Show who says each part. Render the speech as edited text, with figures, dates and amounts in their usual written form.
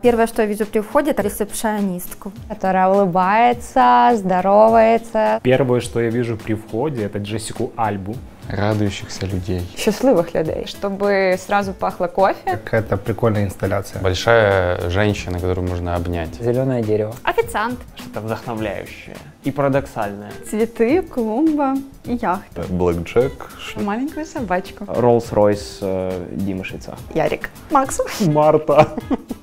Speaker 1: Первое, что я вижу при входе, это ресепшионистку.
Speaker 2: Которая улыбается, здоровается.
Speaker 3: Первое, что я вижу при входе, это Джессику Альбу.
Speaker 4: Радующихся людей.
Speaker 2: Счастливых людей.
Speaker 5: Чтобы сразу пахло кофе.
Speaker 6: Какая-то прикольная инсталляция.
Speaker 4: Большая женщина, которую можно обнять.
Speaker 7: Зеленое дерево.
Speaker 1: Официант.
Speaker 8: Что-то вдохновляющее и парадоксальное.
Speaker 5: Цветы, клумба и яхта.
Speaker 9: Блэкджек.
Speaker 5: Маленькую собачку.
Speaker 8: Роллс-Ройс Димы Швейца.
Speaker 5: Ярик. Макс.
Speaker 3: Марта.